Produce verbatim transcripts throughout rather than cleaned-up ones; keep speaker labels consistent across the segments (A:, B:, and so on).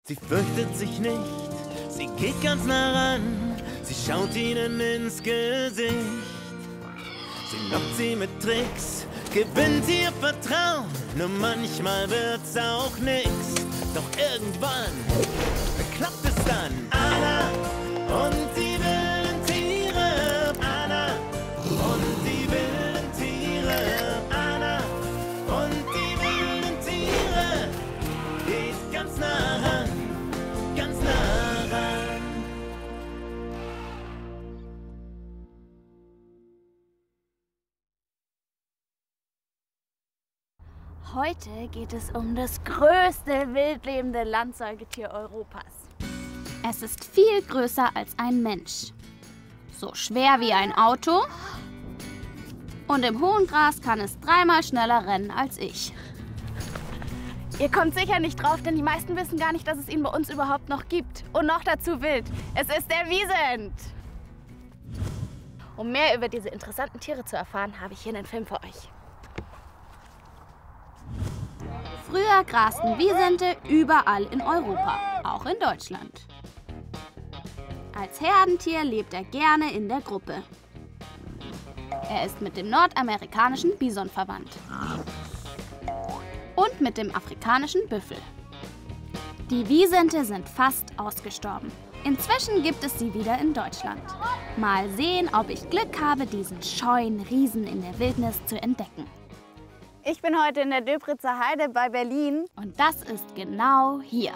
A: Sie fürchtet sich nicht, sie geht ganz nah ran, sie schaut ihnen ins Gesicht. Sie lockt sie mit Tricks, gewinnt ihr Vertrauen, nur manchmal wird's auch nix. Doch irgendwann klappt es dann. Anna und die wilden Tiere, Anna und die wilden Tiere, Anna und die wilden Tiere, geht ganz nah ran, ganz nah ran.
B: Heute geht es um das größte wildlebende Landsäugetier Europas. Es ist viel größer als ein Mensch, so schwer wie ein Auto und im hohen Gras kann es dreimal schneller rennen als ich. Ihr kommt sicher nicht drauf, denn die meisten wissen gar nicht, dass es ihn bei uns überhaupt noch gibt. Und noch dazu wild. Es ist der Wisent. Um mehr über diese interessanten Tiere zu erfahren, habe ich hier einen Film für euch. Früher grasten Wisente überall in Europa, auch in Deutschland. Als Herdentier lebt er gerne in der Gruppe. Er ist mit dem nordamerikanischen Bison verwandt und mit dem afrikanischen Büffel. Die Wisente sind fast ausgestorben. Inzwischen gibt es sie wieder in Deutschland. Mal sehen, ob ich Glück habe, diesen scheuen Riesen in der Wildnis zu entdecken. Ich bin heute in der Döberitzer Heide bei Berlin und das ist genau hier.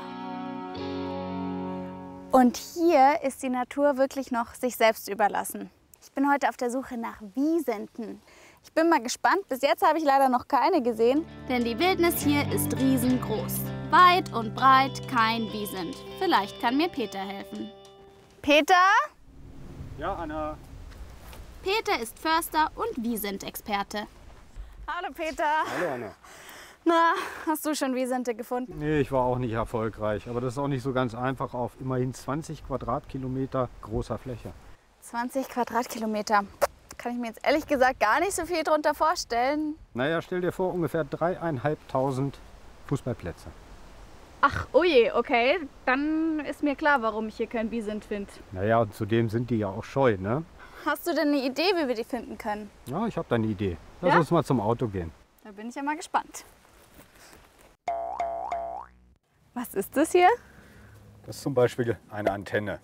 B: Und hier ist die Natur wirklich noch sich selbst überlassen. Ich bin heute auf der Suche nach Wisenten. Ich bin mal gespannt, bis jetzt habe ich leider noch keine gesehen. Denn die Wildnis hier ist riesengroß. Weit und breit kein Wisent. Vielleicht kann mir Peter helfen. Peter?
C: Ja, Anna.
B: Peter ist Förster und Wisent-Experte. Hallo Peter.
C: Hallo Anna.
B: Na, hast du schon Wisente gefunden?
C: Nee, ich war auch nicht erfolgreich. Aber das ist auch nicht so ganz einfach auf immerhin zwanzig Quadratkilometer großer Fläche.
B: zwanzig Quadratkilometer. Kann ich mir jetzt ehrlich gesagt gar nicht so viel darunter vorstellen.
C: Naja, stell dir vor, ungefähr dreieinhalbtausend Fußballplätze.
B: Ach, oh je, okay. Dann ist mir klar, warum ich hier kein Wisent finde.
C: Naja, und zudem sind die ja auch scheu, ne?
B: Hast du denn eine Idee, wie wir die finden können?
C: Ja, ich habe da eine Idee. Lass
B: Ja?
C: uns mal zum Auto gehen.
B: Da bin ich ja mal gespannt. Was ist das hier?
C: Das ist zum Beispiel eine Antenne.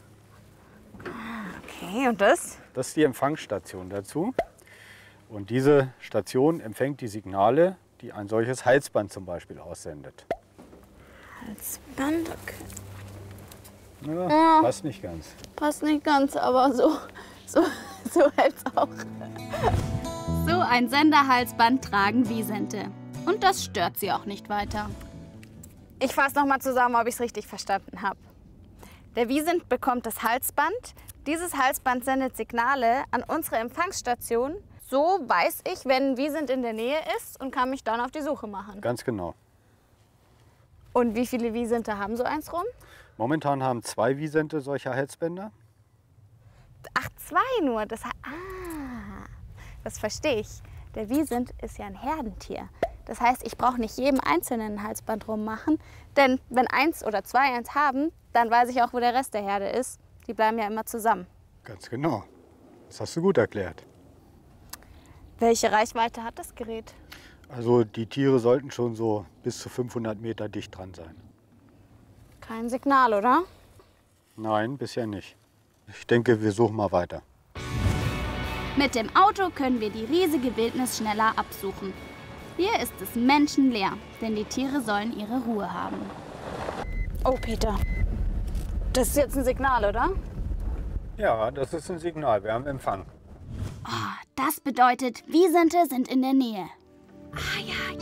B: Okay, und das?
C: Das ist die Empfangsstation dazu. Und diese Station empfängt die Signale, die ein solches Halsband zum Beispiel aussendet.
B: Halsband, okay.
C: Ja,
B: Ja.
C: passt nicht ganz.
B: Passt nicht ganz, aber so, so, so hält's auch. So ein Senderhalsband tragen Wisente. Und das stört sie auch nicht weiter. Ich fasse noch mal zusammen, ob ich es richtig verstanden habe. Der Wisent bekommt das Halsband. Dieses Halsband sendet Signale an unsere Empfangsstation. So weiß ich, wenn ein Wisent in der Nähe ist und kann mich dann auf die Suche machen.
C: Ganz genau.
B: Und wie viele Wisente haben so eins rum?
C: Momentan haben zwei Wisente solche Halsbänder.
B: Ach, zwei nur. Das, ah, das verstehe ich. Der Wisent ist ja ein Herdentier. Das heißt, ich brauche nicht jedem einzelnen ein Halsband rummachen. Denn wenn eins oder zwei eins haben, dann weiß ich auch, wo der Rest der Herde ist. Die bleiben ja immer zusammen.
C: Ganz genau. Das hast du gut erklärt.
B: Welche Reichweite hat das Gerät?
C: Also die Tiere sollten schon so bis zu fünfhundert Meter dicht dran sein.
B: Kein Signal, oder?
C: Nein, bisher nicht. Ich denke, wir suchen mal weiter.
B: Mit dem Auto können wir die riesige Wildnis schneller absuchen. Hier ist es menschenleer, denn die Tiere sollen ihre Ruhe haben. Oh, Peter. Das ist jetzt ein Signal, oder?
C: Ja, das ist ein Signal. Wir haben Empfang.
B: Oh, das bedeutet, Wisente sind in der Nähe. Ah ja.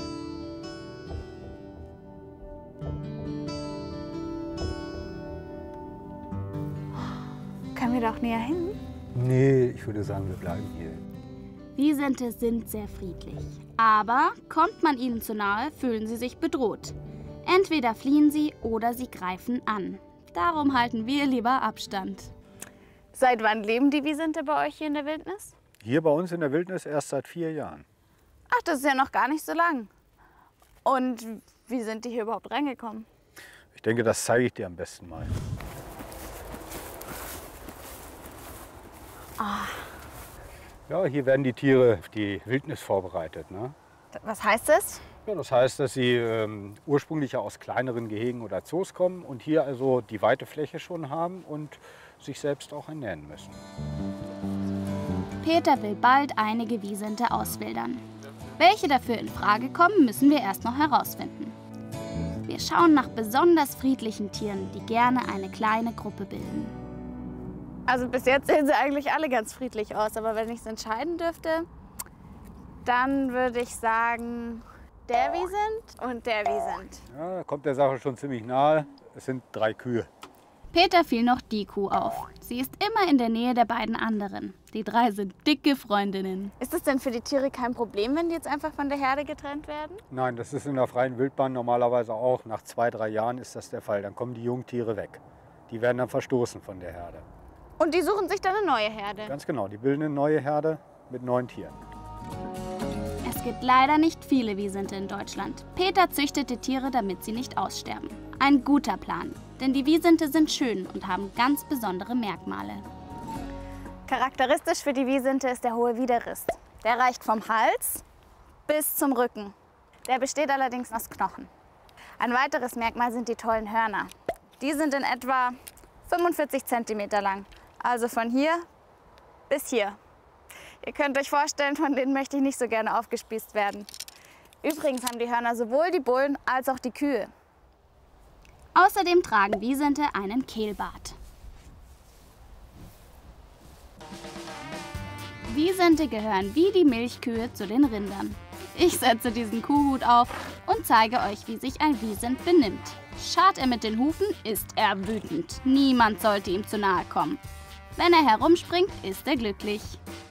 B: Können wir doch näher hin?
C: Nee, ich würde sagen, wir bleiben hier.
B: Wisente sind sehr friedlich. Aber kommt man ihnen zu nahe, fühlen sie sich bedroht. Entweder fliehen sie oder sie greifen an. Darum halten wir lieber Abstand. Seit wann leben die Wisente bei euch hier in der Wildnis?
C: Hier bei uns in der Wildnis erst seit vier Jahren.
B: Ach, das ist ja noch gar nicht so lang. Und wie sind die hier überhaupt reingekommen?
C: Ich denke, das zeige ich dir am besten mal.
B: Ah.
C: Ja, hier werden die Tiere auf die Wildnis vorbereitet. Ne?
B: Was heißt das?
C: Ja, das heißt, dass sie ähm, ursprünglich ja aus kleineren Gehegen oder Zoos kommen und hier also die weite Fläche schon haben und sich selbst auch ernähren müssen.
B: Peter will bald einige Wisente auswildern. Welche dafür in Frage kommen, müssen wir erst noch herausfinden. Wir schauen nach besonders friedlichen Tieren, die gerne eine kleine Gruppe bilden. Also bis jetzt sehen sie eigentlich alle ganz friedlich aus, aber wenn ich es entscheiden dürfte, dann würde ich sagen, der Wisent und der Wisent.
C: Ja, da kommt der Sache schon ziemlich nahe. Es sind drei Kühe.
B: Peter fiel noch die Kuh auf. Sie ist immer in der Nähe der beiden anderen. Die drei sind dicke Freundinnen. Ist es denn für die Tiere kein Problem, wenn die jetzt einfach von der Herde getrennt werden?
C: Nein, das ist in der freien Wildbahn normalerweise auch. Nach zwei, drei Jahren ist das der Fall. Dann kommen die Jungtiere weg. Die werden dann verstoßen von der Herde.
B: Und die suchen sich dann eine neue Herde?
C: Ganz genau, die bilden eine neue Herde mit neuen Tieren.
B: Es gibt leider nicht viele Wisente in Deutschland. Peter züchtet die Tiere, damit sie nicht aussterben. Ein guter Plan, denn die Wisente sind schön und haben ganz besondere Merkmale. Charakteristisch für die Wisente ist der hohe Widerrist. Der reicht vom Hals bis zum Rücken. Der besteht allerdings aus Knochen. Ein weiteres Merkmal sind die tollen Hörner. Die sind in etwa fünfundvierzig Zentimeter lang, also von hier bis hier. Ihr könnt euch vorstellen, von denen möchte ich nicht so gerne aufgespießt werden. Übrigens haben die Hörner sowohl die Bullen als auch die Kühe. Außerdem tragen Wisente einen Kehlbart. Wisente gehören wie die Milchkühe zu den Rindern. Ich setze diesen Kuhhut auf und zeige euch, wie sich ein Wisent benimmt. Scharrt er mit den Hufen, ist er wütend. Niemand sollte ihm zu nahe kommen. Wenn er herumspringt, ist er glücklich.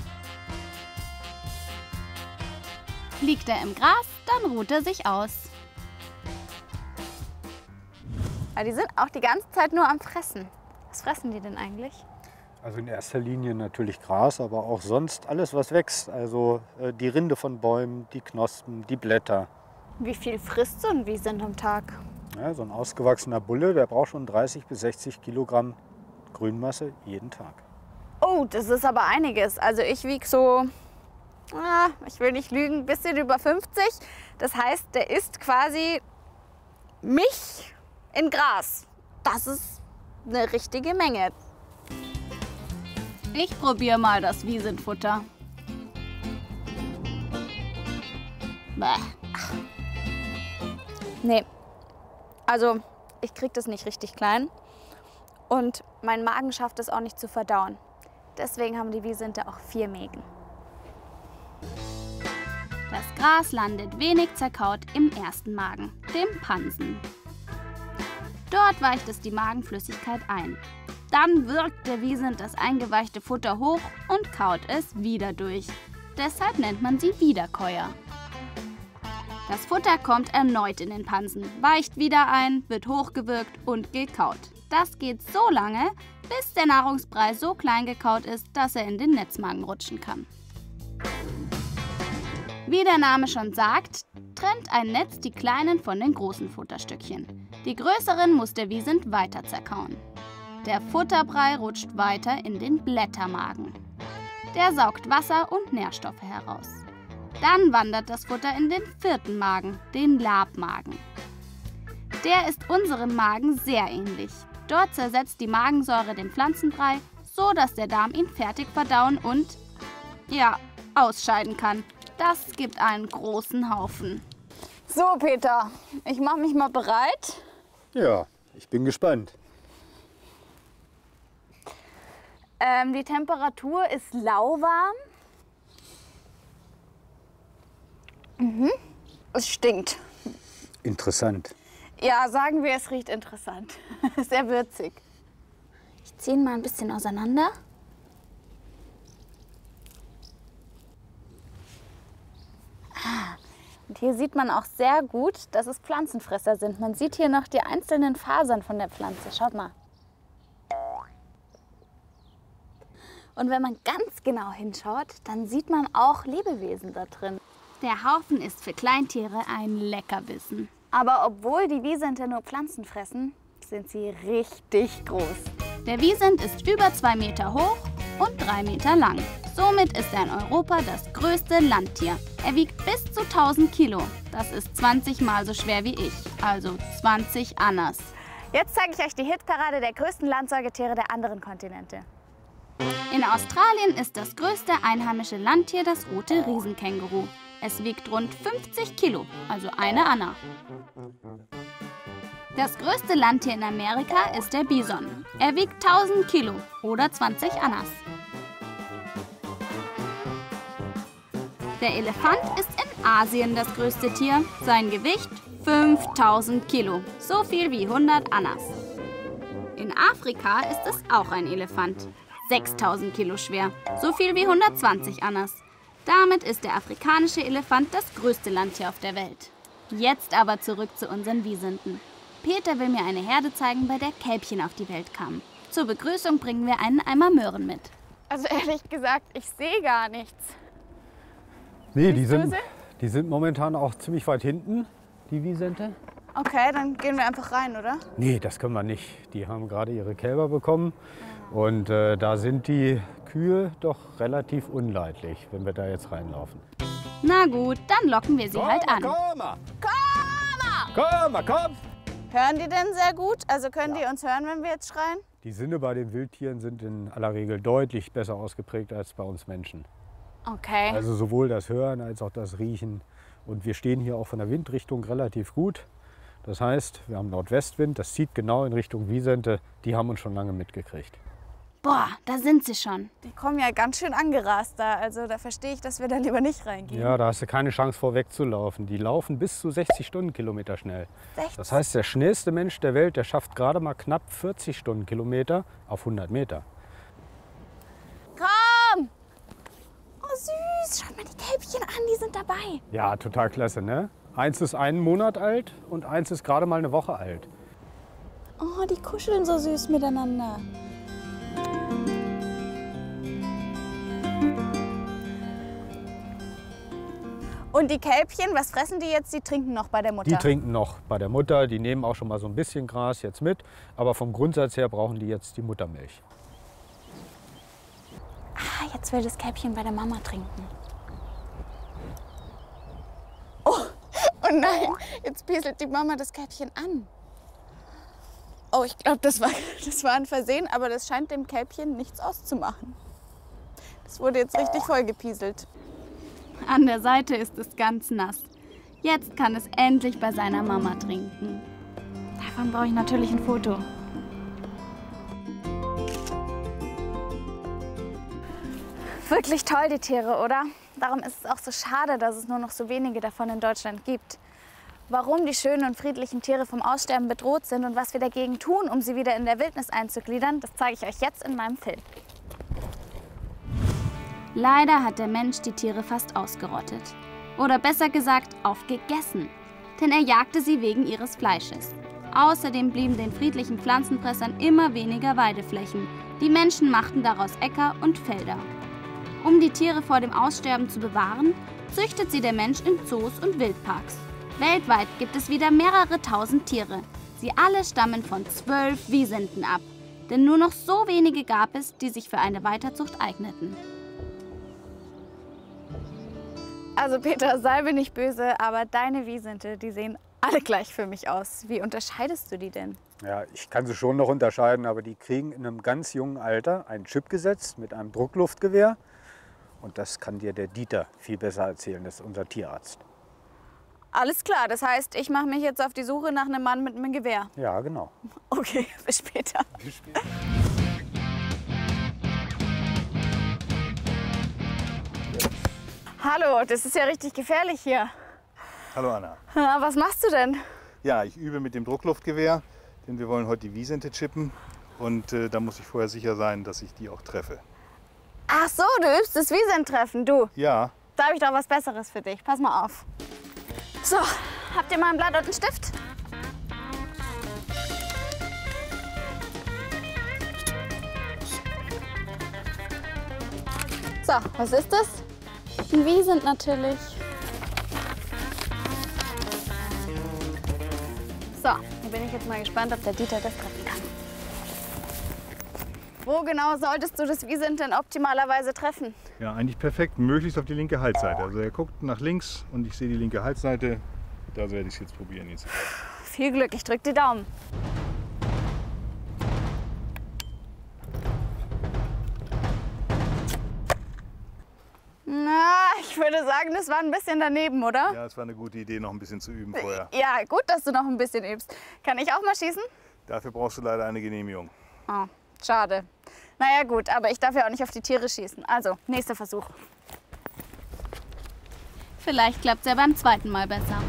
B: Liegt er im Gras, dann ruht er sich aus. Aber die sind auch die ganze Zeit nur am Fressen. Was fressen die denn eigentlich?
C: Also in erster Linie natürlich Gras, aber auch sonst alles, was wächst. Also äh, die Rinde von Bäumen, die Knospen, die Blätter.
B: Wie viel frisst so ein Wisent am Tag?
C: Ja, so ein ausgewachsener Bulle, der braucht schon dreißig bis sechzig Kilogramm Grünmasse jeden Tag.
B: Oh, das ist aber einiges. Also ich wiege so, ah, ich will nicht lügen, ein bisschen über fünfzig. Das heißt, der isst quasi mich in Gras. Das ist eine richtige Menge. Ich probiere mal das Wisentfutter. Bäh. Nee. Also, ich krieg das nicht richtig klein. Und mein Magen schafft es auch nicht zu verdauen. Deswegen haben die Wisente auch vier Mägen. Das Gras landet wenig zerkaut im ersten Magen, dem Pansen. Dort weicht es die Magenflüssigkeit ein. Dann wirkt der Wisent das eingeweichte Futter hoch und kaut es wieder durch. Deshalb nennt man sie Wiederkäuer. Das Futter kommt erneut in den Pansen, weicht wieder ein, wird hochgewirkt und gekaut. Das geht so lange, bis der Nahrungsbrei so klein gekaut ist, dass er in den Netzmagen rutschen kann. Wie der Name schon sagt, trennt ein Netz die kleinen von den großen Futterstückchen. Die größeren muss der Wisent weiter zerkauen. Der Futterbrei rutscht weiter in den Blättermagen. Der saugt Wasser und Nährstoffe heraus. Dann wandert das Futter in den vierten Magen, den Labmagen. Der ist unserem Magen sehr ähnlich. Dort zersetzt die Magensäure den Pflanzenbrei, so dass der Darm ihn fertig verdauen und, ja, ausscheiden kann. Das gibt einen großen Haufen. So, Peter, ich mache mich mal bereit.
C: Ja, ich bin gespannt.
B: Ähm, die Temperatur ist lauwarm. Mhm. Es stinkt.
C: Interessant.
B: Ja, sagen wir, es riecht interessant. Sehr würzig. Ich ziehe ihn mal ein bisschen auseinander. Ah, und hier sieht man auch sehr gut, dass es Pflanzenfresser sind. Man sieht hier noch die einzelnen Fasern von der Pflanze. Schaut mal. Und wenn man ganz genau hinschaut, dann sieht man auch Lebewesen da drin. Der Haufen ist für Kleintiere ein Leckerbissen. Aber obwohl die Wisente nur Pflanzen fressen, sind sie richtig groß. Der Wisent ist über zwei Meter hoch und drei Meter lang. Somit ist er in Europa das größte Landtier. Er wiegt bis zu tausend Kilo. Das ist zwanzig Mal so schwer wie ich, also zwanzig Annas. Jetzt zeige ich euch die Hitparade der größten Landsäugetiere der anderen Kontinente. In Australien ist das größte einheimische Landtier das rote Riesenkänguru. Es wiegt rund fünfzig Kilo, also eine Anna. Das größte Landtier in Amerika ist der Bison. Er wiegt tausend Kilo oder zwanzig Annas. Der Elefant ist in Asien das größte Tier. Sein Gewicht fünftausend Kilo, so viel wie hundert Annas. In Afrika ist es auch ein Elefant, sechstausend Kilo schwer, so viel wie hundertzwanzig Annas. Damit ist der afrikanische Elefant das größte Landtier auf der Welt. Jetzt aber zurück zu unseren Wisenten. Peter will mir eine Herde zeigen, bei der Kälbchen auf die Welt kamen. Zur Begrüßung bringen wir einen Eimer Möhren mit. Also ehrlich gesagt, ich sehe gar nichts.
C: Nee, die sind, die sind momentan auch ziemlich weit hinten, die Wisente.
B: Okay, dann gehen wir einfach rein, oder?
C: Nee, das können wir nicht. Die haben gerade ihre Kälber bekommen. Und äh, da sind die Kühe doch relativ unleidlich, wenn wir da jetzt reinlaufen.
B: Na gut, dann locken wir sie
C: komm,
B: halt an.
C: Komm mal!
B: Komm!
C: Komm mal, komm!
B: Hören die denn sehr gut? Also können ja. die uns hören, wenn wir jetzt schreien?
C: Die Sinne bei den Wildtieren sind in aller Regel deutlich besser ausgeprägt als bei uns Menschen.
B: Okay.
C: Also sowohl das Hören als auch das Riechen. Und wir stehen hier auch von der Windrichtung relativ gut. Das heißt, wir haben Nordwestwind, das zieht genau in Richtung Wisente. Die haben uns schon lange mitgekriegt.
B: Boah, da sind sie schon. Die kommen ja ganz schön angerast da. Also da verstehe ich, dass wir da lieber nicht reingehen.
C: Ja, da hast du keine Chance vorweg zu laufen. Die laufen bis zu sechzig Stundenkilometer schnell.
B: sechzig?
C: Das heißt, der schnellste Mensch der Welt, der schafft gerade mal knapp vierzig Stundenkilometer auf hundert Meter.
B: Komm! Oh süß, schaut mal die Kälbchen an, die sind dabei.
C: Ja, total klasse, ne? Eins ist einen Monat alt und eins ist gerade mal eine Woche alt.
B: Oh, die kuscheln so süß miteinander. Und die Kälbchen, was fressen die jetzt? Die trinken noch bei der Mutter?
C: Die trinken noch bei der Mutter. Die nehmen auch schon mal so ein bisschen Gras jetzt mit. Aber vom Grundsatz her brauchen die jetzt die Muttermilch.
B: Ah, jetzt will das Kälbchen bei der Mama trinken. Oh, oh nein, jetzt pieselt die Mama das Kälbchen an. Oh, ich glaube, das war, das war ein Versehen, aber das scheint dem Kälbchen nichts auszumachen. Das wurde jetzt richtig vollgepieselt. An der Seite ist es ganz nass. Jetzt kann es endlich bei seiner Mama trinken. Davon brauche ich natürlich ein Foto. Wirklich toll, die Tiere, oder? Darum ist es auch so schade, dass es nur noch so wenige davon in Deutschland gibt. Warum die schönen und friedlichen Tiere vom Aussterben bedroht sind und was wir dagegen tun, um sie wieder in der Wildnis einzugliedern, das zeige ich euch jetzt in meinem Film. Leider hat der Mensch die Tiere fast ausgerottet. Oder besser gesagt, aufgegessen. Denn er jagte sie wegen ihres Fleisches. Außerdem blieben den friedlichen Pflanzenfressern immer weniger Weideflächen. Die Menschen machten daraus Äcker und Felder. Um die Tiere vor dem Aussterben zu bewahren, züchtet sie der Mensch in Zoos und Wildparks. Weltweit gibt es wieder mehrere tausend Tiere. Sie alle stammen von zwölf Wisenten ab. Denn nur noch so wenige gab es, die sich für eine Weiterzucht eigneten. Also Peter, sei mir nicht böse, aber deine Wisente, die sehen alle gleich für mich aus. Wie unterscheidest du die denn?
C: Ja, ich kann sie schon noch unterscheiden, aber die kriegen in einem ganz jungen Alter einen Chip gesetzt mit einem Druckluftgewehr. Und das kann dir der Dieter viel besser erzählen, das ist unser Tierarzt.
B: Alles klar, das heißt, ich mache mich jetzt auf die Suche nach einem Mann mit einem Gewehr.
C: Ja, genau.
B: Okay, bis später.
C: Bis später.
B: Hallo, das ist ja richtig gefährlich hier.
D: Hallo Anna.
B: Was machst du denn?
D: Ja, ich übe mit dem Druckluftgewehr, denn wir wollen heute die Wisente chippen. Und äh, da muss ich vorher sicher sein, dass ich die auch treffe.
B: Ach so, du übst das Wisentreffen, du.
D: Ja.
B: Da habe ich doch was Besseres für dich. Pass mal auf. So, habt ihr mal ein Blatt und einen Stift? So, was ist das? Ein Wisent natürlich. Da bin ich jetzt mal gespannt, ob der Dieter das treffen kann. Wo genau solltest du das Wiesent denn optimalerweise treffen?
D: Ja, eigentlich perfekt. Möglichst auf die linke Halsseite. Also er guckt nach links und ich sehe die linke Halsseite. Da werde ich es jetzt probieren. Jetzt.
B: Viel Glück, ich drück die Daumen. Na, ich würde sagen, das war ein bisschen daneben, oder?
D: Ja, es war eine gute Idee, noch ein bisschen zu üben vorher.
B: Ja, gut, dass du noch ein bisschen übst. Kann ich auch mal schießen?
D: Dafür brauchst du leider eine Genehmigung.
B: Oh, schade. Naja gut, aber ich darf ja auch nicht auf die Tiere schießen. Also, nächster Versuch. Vielleicht klappt es ja beim zweiten Mal besser.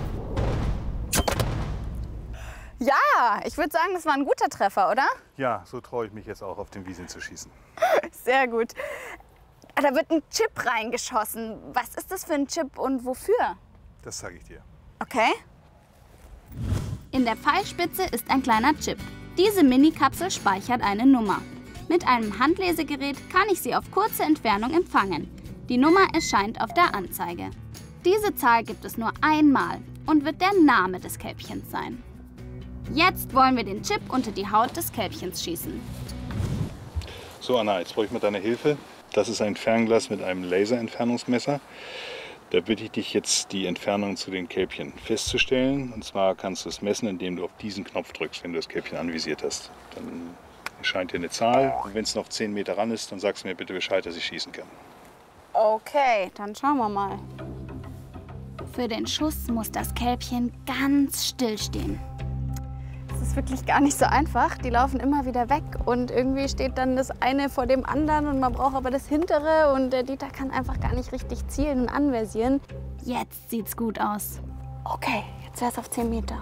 B: Ja, ich würde sagen, das war ein guter Treffer, oder?
D: Ja, so traue ich mich jetzt auch, auf den Wiesent zu schießen.
B: Sehr gut. Da wird ein Chip reingeschossen. Was ist das für ein Chip und wofür?
D: Das sage ich dir.
B: Okay.
E: In der Pfeilspitze ist ein kleiner Chip. Diese Mini-Kapsel speichert eine Nummer. Mit einem Handlesegerät kann ich sie auf kurze Entfernung empfangen. Die Nummer erscheint auf der Anzeige. Diese Zahl gibt es nur einmal und wird der Name des Kälbchens sein. Jetzt wollen wir den Chip unter die Haut des Kälbchens schießen.
D: So Anna, jetzt brauche ich mal deine Hilfe. Das ist ein Fernglas mit einem Laserentfernungsmesser. Da bitte ich dich jetzt, die Entfernung zu den Kälbchen festzustellen. Und zwar kannst du es messen, indem du auf diesen Knopf drückst, wenn du das Kälbchen anvisiert hast. Dann erscheint dir eine Zahl. Und wenn es noch zehn Meter ran ist, dann sagst du mir bitte Bescheid, dass ich schießen kann.
B: Okay, dann schauen wir mal.
E: Für den Schuss muss das Kälbchen ganz still stehen.
B: Das ist wirklich gar nicht so einfach. Die laufen immer wieder weg und irgendwie steht dann das eine vor dem anderen und man braucht aber das hintere und der Dieter kann einfach gar nicht richtig zielen und anversieren.
E: Jetzt sieht's gut aus.
B: Okay, jetzt wäre es auf zehn Meter.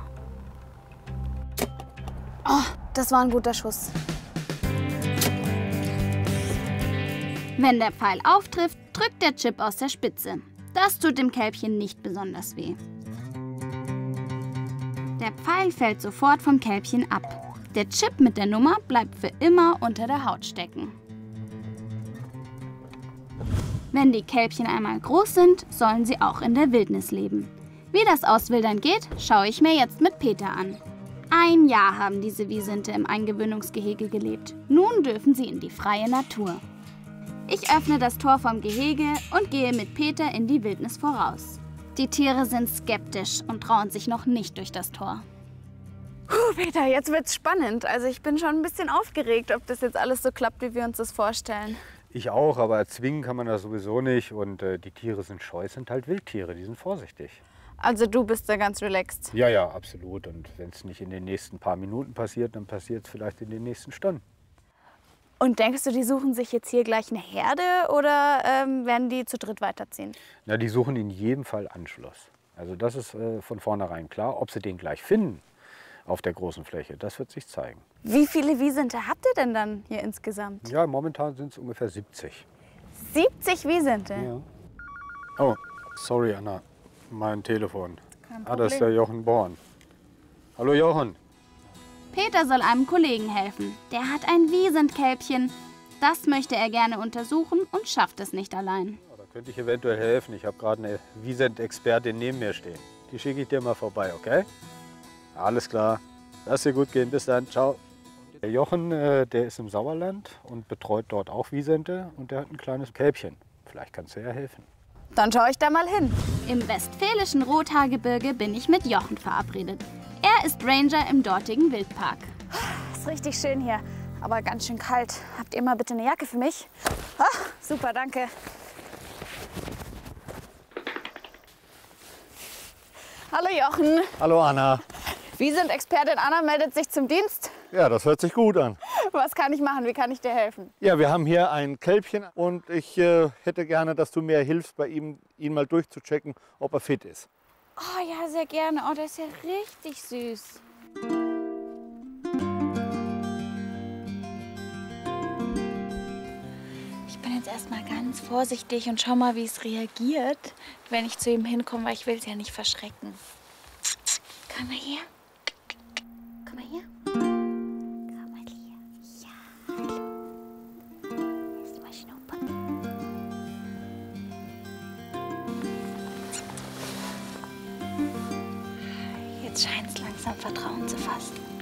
B: Oh, das war ein guter Schuss.
E: Wenn der Pfeil auftrifft, drückt der Chip aus der Spitze. Das tut dem Kälbchen nicht besonders weh. Der Pfeil fällt sofort vom Kälbchen ab. Der Chip mit der Nummer bleibt für immer unter der Haut stecken. Wenn die Kälbchen einmal groß sind, sollen sie auch in der Wildnis leben. Wie das Auswildern geht, schaue ich mir jetzt mit Peter an. Ein Jahr haben diese Wisente im Eingewöhnungsgehege gelebt. Nun dürfen sie in die freie Natur. Ich öffne das Tor vom Gehege und gehe mit Peter in die Wildnis voraus. Die Tiere sind skeptisch und trauen sich noch nicht durch das Tor.
B: Puh, Peter, jetzt wird's spannend. Also ich bin schon ein bisschen aufgeregt, ob das jetzt alles so klappt, wie wir uns das vorstellen.
C: Ich auch, aber erzwingen kann man das sowieso nicht. Und äh, die Tiere sind scheu, sind halt Wildtiere, die sind vorsichtig.
B: Also du bist da ganz relaxed.
C: Ja, ja, absolut. Und wenn es nicht in den nächsten paar Minuten passiert, dann passiert es vielleicht in den nächsten Stunden.
B: Und denkst du, die suchen sich jetzt hier gleich eine Herde oder ähm, werden die zu dritt weiterziehen?
C: Na, die suchen in jedem Fall Anschluss. Also das ist äh, von vornherein klar. Ob sie den gleich finden auf der großen Fläche, das wird sich zeigen.
B: Wie viele Wisente habt ihr denn dann hier insgesamt?
C: Ja, momentan sind es ungefähr siebzig.
B: siebzig Wisente?
C: Ja. Oh, sorry Anna, mein Telefon.
B: Kein
C: Ah, das ist der Jochen Born. Hallo Jochen.
E: Peter soll einem Kollegen helfen. Der hat ein Wisent-Kälbchen. Das möchte er gerne untersuchen und schafft es nicht allein.
C: Ja, da könnte ich eventuell helfen. Ich habe gerade eine Wisent-Expertin neben mir stehen. Die schicke ich dir mal vorbei, okay? Alles klar. Lass dir gut gehen. Bis dann. Ciao. Der Jochen, äh, der ist im Sauerland und betreut dort auch Wisente. Und der hat ein kleines Kälbchen. Vielleicht kannst du ja helfen.
B: Dann schaue ich da mal hin.
E: Im westfälischen Rothaargebirge bin ich mit Jochen verabredet. Er ist Ranger im dortigen Wildpark.
B: Ist richtig schön hier, aber ganz schön kalt. Habt ihr mal bitte eine Jacke für mich? Ah, super, danke. Hallo Jochen.
F: Hallo Anna.
B: Wisent-Expertin Anna meldet sich zum Dienst.
F: Ja, das hört sich gut an.
B: Was kann ich machen? Wie kann ich dir helfen?
F: Ja, wir haben hier ein Kälbchen und ich äh, hätte gerne, dass du mir hilfst, bei ihm ihn mal durchzuchecken, ob er fit ist.
B: Oh ja, sehr gerne. Oh, der ist ja richtig süß. Ich bin jetzt erstmal ganz vorsichtig und schau mal, wie es reagiert, wenn ich zu ihm hinkomme, weil ich will es ja nicht verschrecken. Komm mal her. Komm mal her. Komm mal hier. Ja, hallo. Lass mal schnuppern. Jetzt scheint es langsam Vertrauen zu fassen.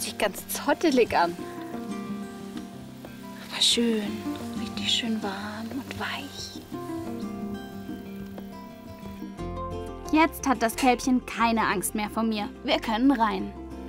B: sich ganz zottelig an. Aber schön, richtig schön warm und weich.
E: Jetzt hat das Kälbchen keine Angst mehr vor mir. Wir können rein.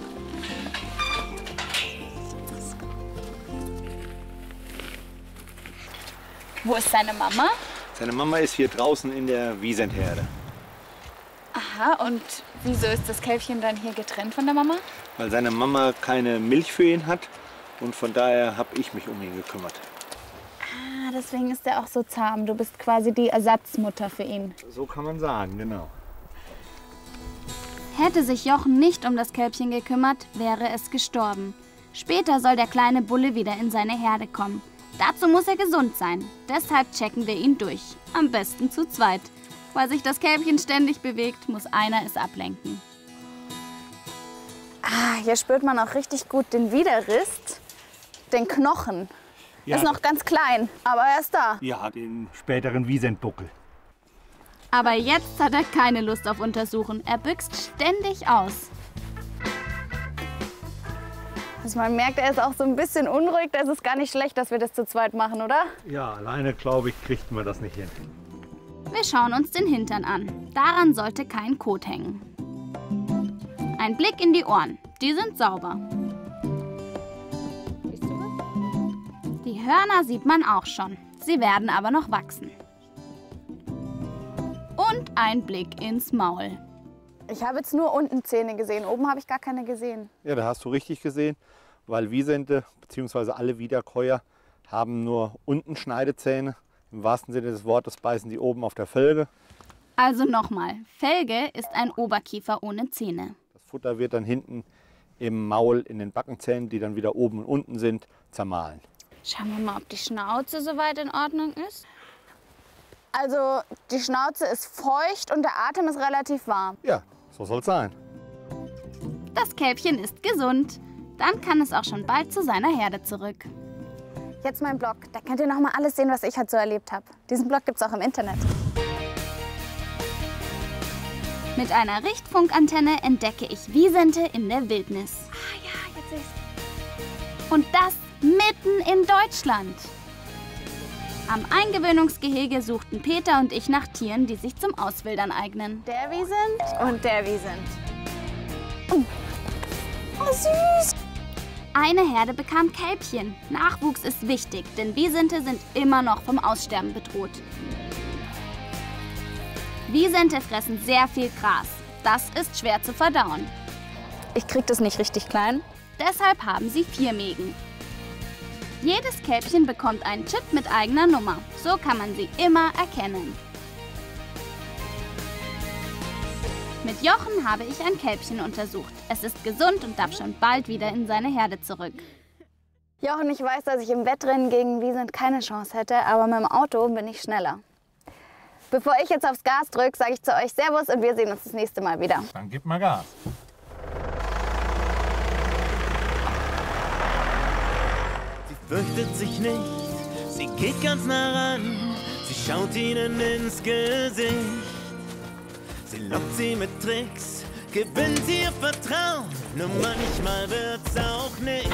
B: Wo ist seine Mama?
C: Seine Mama ist hier draußen in der Wiesentherde.
B: Aha, und wieso ist das Kälbchen dann hier getrennt von der Mama?
C: Weil seine Mama keine Milch für ihn hat und von daher habe ich mich um ihn gekümmert.
B: Ah, deswegen ist er auch so zahm. Du bist quasi die Ersatzmutter für ihn.
C: So kann man sagen, genau.
E: Hätte sich Jochen nicht um das Kälbchen gekümmert, wäre es gestorben. Später soll der kleine Bulle wieder in seine Herde kommen. Dazu muss er gesund sein. Deshalb checken wir ihn durch. Am besten zu zweit. Weil sich das Kälbchen ständig bewegt, muss einer es ablenken.
B: Ah, hier spürt man auch richtig gut den Widerrist, den Knochen.
C: Ja.
B: Ist noch ganz klein, aber er ist da.
C: Ja, den späteren Wiesentbuckel.
E: Aber jetzt hat er keine Lust auf Untersuchen. Er büxt ständig aus.
B: Also man merkt, er ist auch so ein bisschen unruhig. Da ist es gar nicht schlecht, dass wir das zu zweit machen, oder?
C: Ja, alleine glaube ich, kriegt man das nicht hin.
E: Wir schauen uns den Hintern an. Daran sollte kein Kot hängen. Ein Blick in die Ohren. Die sind sauber. Die Hörner sieht man auch schon. Sie werden aber noch wachsen. Und ein Blick ins Maul.
B: Ich habe jetzt nur unten Zähne gesehen. Oben habe ich gar keine gesehen.
F: Ja, da hast du richtig gesehen, weil Wisente bzw. alle Wiederkäuer haben nur unten Schneidezähne. Im wahrsten Sinne des Wortes beißen die oben auf der Felge.
E: Also nochmal, Felge ist ein Oberkiefer ohne Zähne.
F: Das Futter wird dann hinten im Maul in den Backenzähnen, die dann wieder oben und unten sind, zermahlen.
B: Schauen wir mal, ob die Schnauze soweit in Ordnung ist. Also die Schnauze ist feucht und der Atem ist relativ warm.
F: Ja, so soll es sein.
E: Das Kälbchen ist gesund. Dann kann es auch schon bald zu seiner Herde zurück.
B: Jetzt mein Blog. Da könnt ihr noch mal alles sehen, was ich halt so erlebt habe. Diesen Blog gibt es auch im Internet.
E: Mit einer Richtfunkantenne entdecke ich Wisente in der Wildnis.
B: Ah ja, jetzt sehe ich's.
E: Und das mitten in Deutschland. Am Eingewöhnungsgehege suchten Peter und ich nach Tieren, die sich zum Auswildern eignen.
B: Der Wiesent und der Wiesent. Oh. Oh, süß.
E: Eine Herde bekam Kälbchen. Nachwuchs ist wichtig, denn Wisente sind immer noch vom Aussterben bedroht. Wisente fressen sehr viel Gras. Das ist schwer zu verdauen.
B: Ich krieg das nicht richtig klein.
E: Deshalb haben sie vier Mägen. Jedes Kälbchen bekommt einen Chip mit eigener Nummer. So kann man sie immer erkennen. Mit Jochen habe ich ein Kälbchen untersucht. Es ist gesund und darf schon bald wieder in seine Herde zurück.
B: Jochen, ich weiß, dass ich im Wettrennen gegen Wisent keine Chance hätte, aber mit dem Auto bin ich schneller. Bevor ich jetzt aufs Gas drücke, sage ich zu euch Servus und wir sehen uns das nächste Mal wieder.
D: Dann gib mal Gas.
A: Fürchtet sich nicht, sie geht ganz nah ran, sie schaut ihnen ins Gesicht. Sie lockt sie mit Tricks, gewinnt ihr Vertrauen, nur manchmal wird's auch nicht.